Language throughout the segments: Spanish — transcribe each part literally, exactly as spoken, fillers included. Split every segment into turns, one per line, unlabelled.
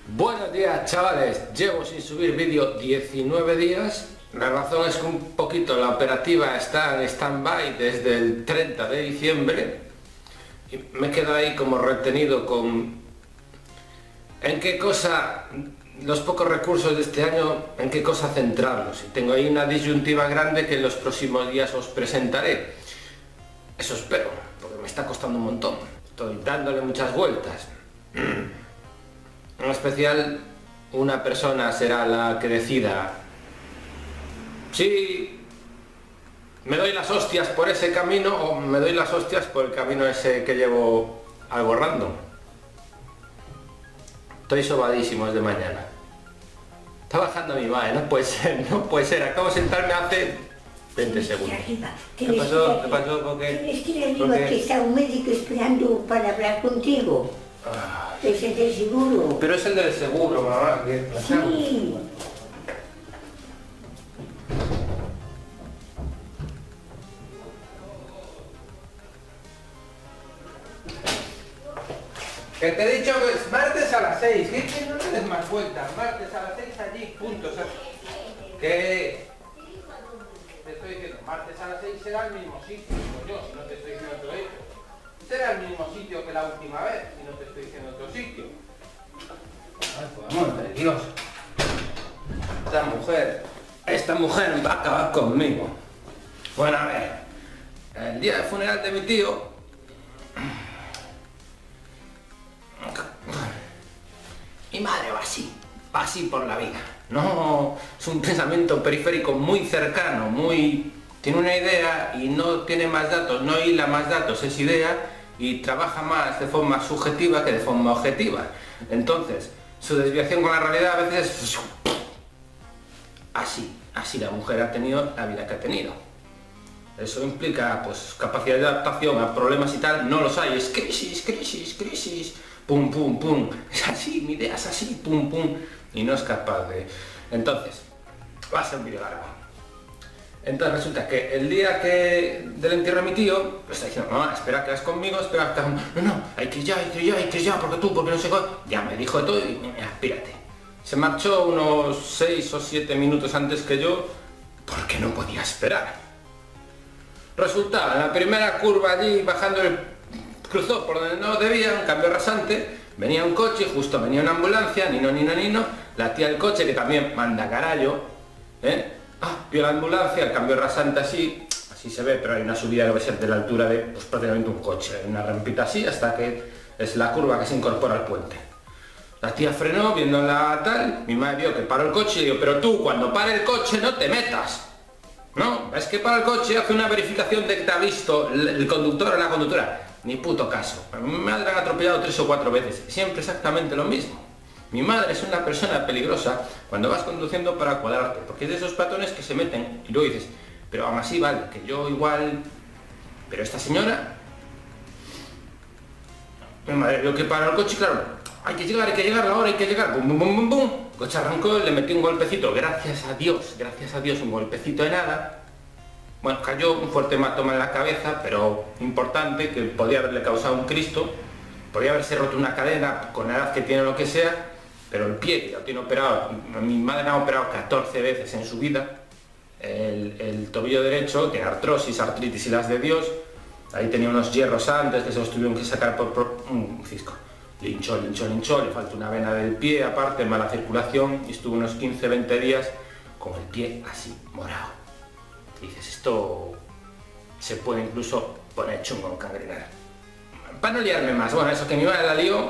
Buenos días, chavales, llevo sin subir vídeo diecinueve días. La razón es que un poquito la operativa está en stand-by desde el treinta de diciembre y me quedo ahí como retenido con en qué cosa, los pocos recursos de este año, en qué cosa centrarlos. Y tengo ahí una disyuntiva grande que en los próximos días os presentaré. Eso espero, porque me está costando un montón. Estoy dándole muchas vueltas. En especial, una persona será la que decida si me doy las hostias por ese camino o me doy las hostias por el camino ese que llevo algo random. Estoy sobadísimo desde mañana. Está bajando mi madre, no puede ser, no puede ser. Acabo de sentarme hace veinte segundos. ¿Qué pasó? ¿Qué pasó? ¿Por qué?
Tienes que ir arriba, que está un médico esperando para hablar contigo. Ah. Es el del seguro.
Pero es el del seguro, mamá. ¿Qué?
Sí.
Que te he dicho que es martes a las seis, que, que no le des más vueltas, martes a las seis allí, punto. O sea, que te estoy diciendo, martes a las seis será el mismo sitio, coño, si no te estoy diciendo otro hecho. Será el mismo sitio que la última vez, si no te estoy diciendo otro sitio. Ay, por amor de Dios. Esta mujer, esta mujer va a acabar conmigo. Bueno, a ver, el día del funeral de mi tío, mi madre va así, va así por la vida. No, es un pensamiento periférico muy cercano, muy... Tiene una idea y no tiene más datos, no hila más datos, es idea y trabaja más de forma subjetiva que de forma objetiva. Entonces, su desviación con la realidad a veces es... Así, así la mujer ha tenido la vida que ha tenido. Eso implica, pues, capacidad de adaptación a problemas y tal, no los hay, es crisis, crisis, crisis... Pum, pum, pum, es así, mi idea es así, pum, pum, y no es capaz de... Entonces, va a ser un vídeo largo. Entonces resulta que el día que del entierro de mi tío, pues está diciendo, mamá, espera que vas conmigo, espera que... No, no, hay que ir ya, hay que ir ya, hay que ir ya, porque tú, porque no sé qué... Ya me dijo de todo y, mira, espérate. Se marchó unos seis o siete minutos antes que yo, porque no podía esperar. Resulta, en la primera curva allí, bajando el... cruzó por donde no debía, un cambio rasante, venía un coche, justo venía una ambulancia, ni no, ni no, ni no, la tía del coche, que también manda carallo, ¿eh? Ah, vio la ambulancia, el cambio rasante así, así se ve, pero hay una subida que debe ser de la altura de, pues prácticamente un coche, una rampita así, hasta que es la curva que se incorpora al puente. La tía frenó, viéndola tal, mi madre vio que paró el coche y digo, pero tú, cuando pare el coche no te metas. No, es que para el coche hace una verificación de que te ha visto el, el conductor o la conductora. Ni puto caso. A mi madre han atropellado tres o cuatro veces. Siempre exactamente lo mismo. Mi madre es una persona peligrosa cuando vas conduciendo para cuadrarte. Porque es de esos peatones que se meten y luego dices, pero aún así vale, que yo igual... Pero esta señora... Mi madre vio que paró el coche y claro, hay que llegar, hay que llegar, ahora hay que llegar. Bum, bum, bum, bum, bum. El coche arrancó, le metí un golpecito. Gracias a Dios, gracias a Dios, un golpecito de nada. Bueno, cayó un fuerte hematoma en la cabeza, pero importante, que podía haberle causado un Cristo, podía haberse roto una cadena con la edad que tiene o lo que sea, pero el pie, que lo tiene operado, mi madre ha operado catorce veces en su vida, el, el tobillo derecho tiene artrosis, artritis y las de Dios, ahí tenía unos hierros antes que se los tuvieron que sacar por, por un cisco. Linchó, linchó, linchó, le falta una vena del pie, aparte mala circulación, y estuvo unos quince veinte días con el pie así, morado. Y dices, esto se puede incluso poner chungo en cangrenar. Para no liarme más, bueno, eso que mi madre la lió,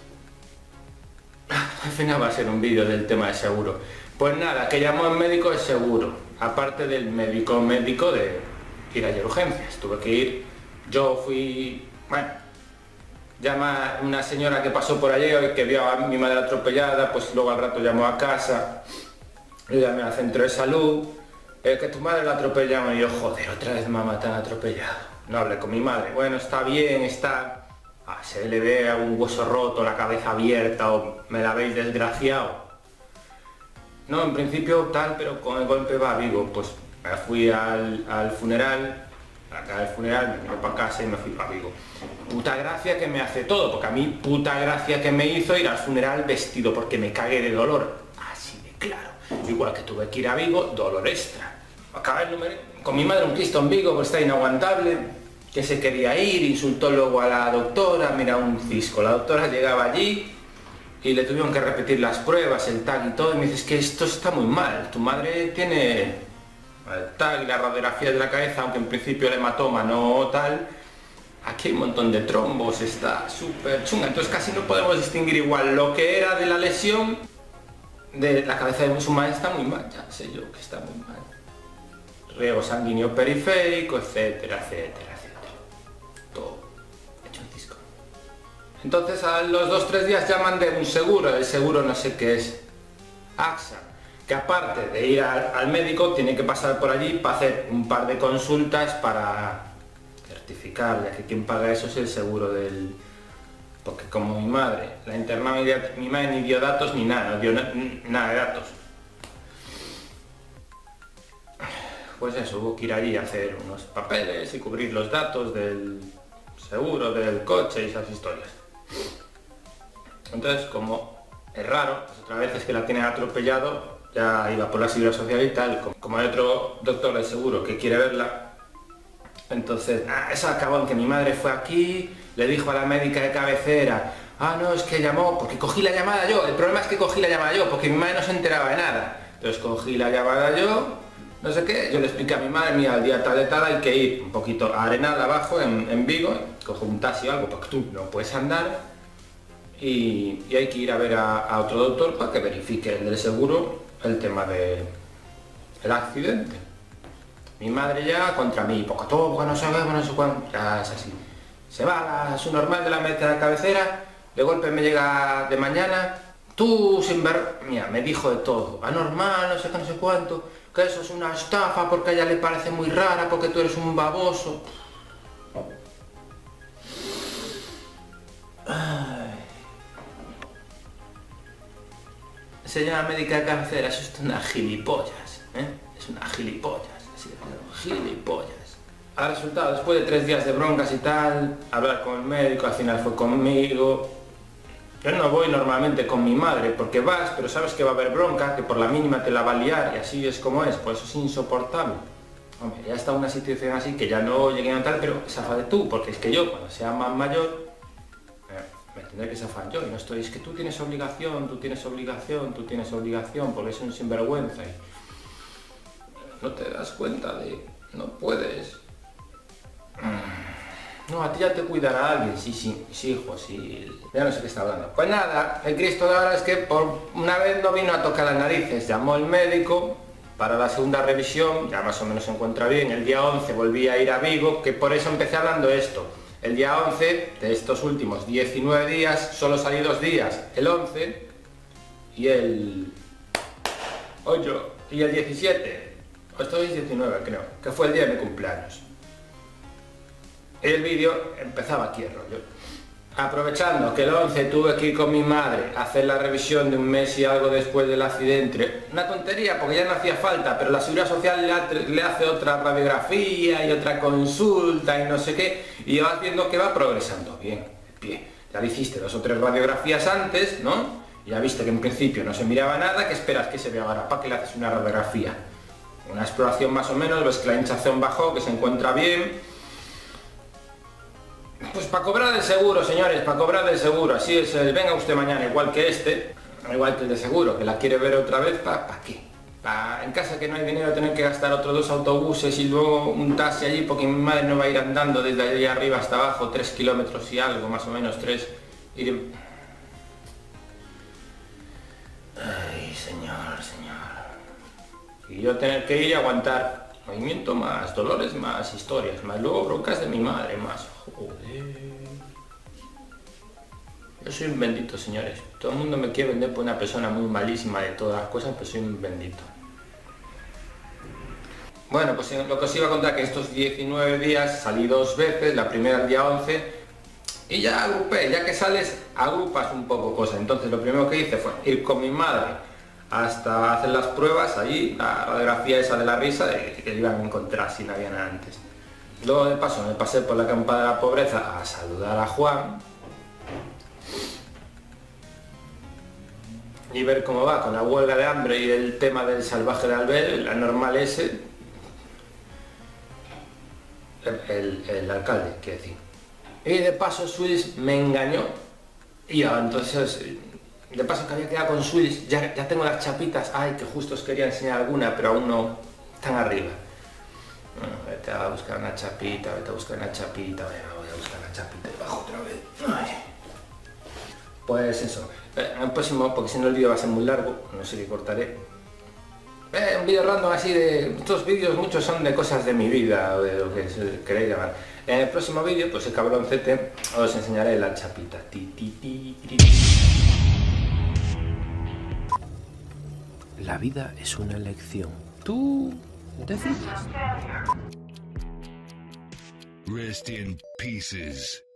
al final va a ser un vídeo del tema de seguro. Pues nada, que llamó al médico de seguro, aparte del médico médico de ir a urgencias. Tuve que ir, yo fui, bueno, llama una señora que pasó por allí y que vio a mi madre atropellada, pues luego al rato llamó a casa, yo llamé al centro de salud. Es que tu madre la atropellaron y yo, joder, otra vez mamá te han atropellado. No hablé con mi madre. Bueno, está bien, está... Ah, se le ve algún hueso roto, la cabeza abierta o me la veis desgraciado. No, en principio tal, pero con el golpe va vivo. Pues me fui al, al funeral Acá el funeral, me vine para casa y me fui para Vigo. Puta gracia que me hace todo, porque a mí puta gracia que me hizo ir al funeral vestido, porque me cagué de dolor. Así de claro. Igual que tuve que ir a Vigo, dolor extra. Acabé el número con mi madre un Cristo en Vigo, pues está inaguantable, que se quería ir, insultó luego a la doctora, mira un cisco. La doctora llegaba allí y le tuvieron que repetir las pruebas, el tag y todo, y me dices que esto está muy mal, tu madre tiene el tag y la radiografía de la cabeza, aunque en principio el hematoma no tal, aquí hay un montón de trombos, está súper chunga, entonces casi no podemos distinguir igual lo que era de la lesión de la cabeza de su madre. Está muy mal, ya sé yo que está muy mal. Riego sanguíneo periférico, etcétera, etcétera, etcétera. Todo hecho un cisco. Entonces a los dos tres días llaman de un seguro, el seguro no sé qué es, AXA, que aparte de ir al, al médico tiene que pasar por allí para hacer un par de consultas para certificar, ya que quien paga eso es el seguro del... Porque como mi madre, la interna mi madre ni dio datos ni nada, no dio na, nada de datos. Pues eso, hubo que ir allí a hacer unos papeles y cubrir los datos del seguro, del coche y esas historias. Entonces, como es raro, pues otra vez es que la tiene atropellado, ya iba por la seguridad social y tal, como hay otro doctor del seguro que quiere verla, entonces, ah, eso acabó en que mi madre fue aquí, le dijo a la médica de cabecera, ah no, es que llamó, porque cogí la llamada yo, el problema es que cogí la llamada yo, porque mi madre no se enteraba de nada. Entonces cogí la llamada yo, no sé qué, yo le expliqué a mi madre, mira, el día tal de tal hay que ir un poquito a Arenal abajo, en, en Vigo, cojo un taxi o algo, porque tú no puedes andar, y, y hay que ir a ver a, a otro doctor para que verifique el del seguro el tema del accidente. Mi madre ya contra mí, poco a poco, no sabemos, no sé cuánto, ya es así. Se va a su normal de la meta de la cabecera, de golpe me llega de mañana, tú sin ver, mira, me dijo de todo, anormal, no sé qué, no sé cuánto, que eso es una estafa porque a ella le parece muy rara, porque tú eres un baboso. Ay. Se llama médica de cabecera, eso es una gilipollas, ¿eh? Es una gilipollas. Gilipollas. Al resultado, después de tres días de broncas y tal, hablar con el médico, al final fue conmigo. Yo no voy normalmente con mi madre porque vas, pero sabes que va a haber bronca, que por la mínima te la va a liar y así es como es, por eso es insoportable. Hombre, ya está una situación así que ya no llegué a tal, pero zafate tú, porque es que yo cuando sea más mayor eh, me tendré que zafar yo y no estoy, es que tú tienes obligación, tú tienes obligación, tú tienes obligación, porque es un sinvergüenza. Y no te das cuenta de... no puedes... No, a ti ya te cuidará alguien, sí, sí, mis hijos, sí... Ya no sé qué está hablando. Pues nada, el Cristo de ahora es que por una vez no vino a tocar las narices, llamó el médico para la segunda revisión, ya más o menos se encuentra bien, el día once volví a ir a Vigo, que por eso empecé hablando esto. El día once de estos últimos diecinueve días, solo salí dos días, el once y el... ocho y el diecisiete. Esto es diecinueve creo, que fue el día de mi cumpleaños. El vídeo empezaba aquí el rollo. Aprovechando que el once tuve que ir con mi madre a hacer la revisión de un mes y algo después del accidente. Una tontería porque ya no hacía falta, pero la Seguridad Social le hace otra radiografía y otra consulta y no sé qué. Y vas viendo que va progresando bien, bien. Ya le hiciste dos o tres radiografías antes, ¿no? Ya viste que en principio no se miraba nada, que esperas que se vea ahora, ¿para qué le haces una radiografía? Una exploración más o menos, ves que la hinchazón bajó, que se encuentra bien. Pues para cobrar el seguro, señores, para cobrar el seguro, así es, el, venga usted mañana igual que este, igual que el de seguro, que la quiere ver otra vez, ¿para pa qué? Pa, en casa que no hay dinero tener que gastar otros dos autobuses y luego un taxi allí, porque mi madre no va a ir andando desde allí arriba hasta abajo, tres kilómetros y algo, más o menos, tres. Ir... Ay, señor, señor. Y yo tener que ir y aguantar movimiento más, dolores más, historias más, luego broncas de mi madre más. Joder. Yo soy un bendito, señores. Todo el mundo me quiere vender por una persona muy malísima de todas las cosas, pero soy un bendito. Bueno, pues lo que os iba a contar, que estos diecinueve días salí dos veces, la primera el día once, y ya agrupé, ya que sales, agrupas un poco cosas. Entonces lo primero que hice fue ir con mi madre hasta hacer las pruebas allí, la radiografía esa de la risa, de que iban a encontrar si no había nada antes. Luego de paso me pasé por la campa de la pobreza a saludar a Juan y ver cómo va con la huelga de hambre y el tema del salvaje de Albert, el anormal ese, el, el, el alcalde, quiero decir. Y de paso Swiss me engañó y ya, entonces, de paso que había quedado con Swiss, ya, ya tengo las chapitas, ay, que justo os quería enseñar alguna, pero aún no están arriba. Bueno, vete a buscar una chapita, vete a buscar una chapita, venga, voy a buscar una chapita y bajo otra vez. Ay. Pues eso, en el próximo, porque si no el vídeo va a ser muy largo, no sé qué cortaré. Eh, un vídeo random así de... Estos vídeos muchos son de cosas de mi vida, o de lo que queréis llamar. En el próximo vídeo, pues el cabroncete, os enseñaré la chapita. Ti, ti, ti, ti, ti.
La vida es una elección. Tú decides.
Rest in pieces.